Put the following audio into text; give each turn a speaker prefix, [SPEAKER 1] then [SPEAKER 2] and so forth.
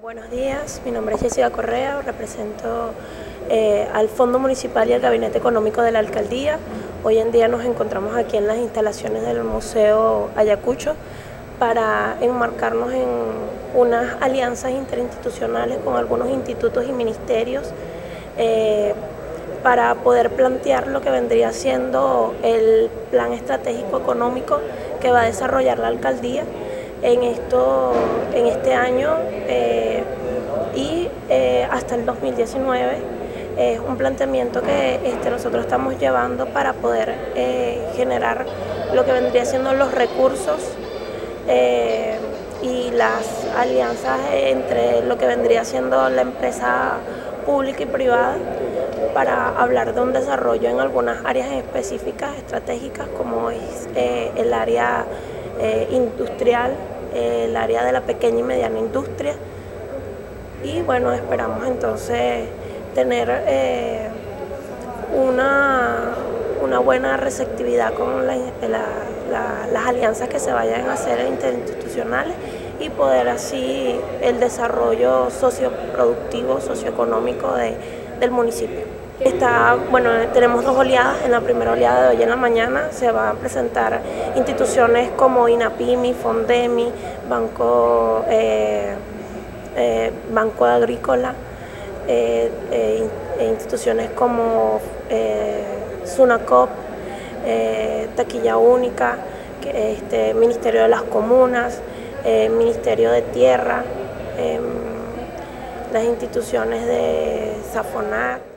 [SPEAKER 1] Buenos días, mi nombre es Jessica Correa, represento al Fondo Municipal y al Gabinete Económico de la Alcaldía. Hoy en día nos encontramos aquí en las instalaciones del Museo Ayacucho para enmarcarnos en unas alianzas interinstitucionales con algunos institutos y ministerios para poder plantear lo que vendría siendo el plan estratégico económico que va a desarrollar la Alcaldía en este año y hasta el 2019. Es un planteamiento que nosotros estamos llevando para poder generar lo que vendría siendo los recursos y las alianzas entre lo que vendría siendo la empresa pública y privada para hablar de un desarrollo en algunas áreas específicas, estratégicas, como es el área industrial, el área de la pequeña y mediana industria. Y bueno, esperamos entonces tener una buena receptividad con las alianzas que se vayan a hacer interinstitucionales y poder así el desarrollo socioproductivo, socioeconómico del municipio. Tenemos dos oleadas. En la primera oleada de hoy en la mañana se van a presentar instituciones como INAPIMI, Fondemi, Banco Agrícola, instituciones como SUNACOP, Taquilla Única, Ministerio de las Comunas, Ministerio de Tierra, las instituciones de SAFONAC.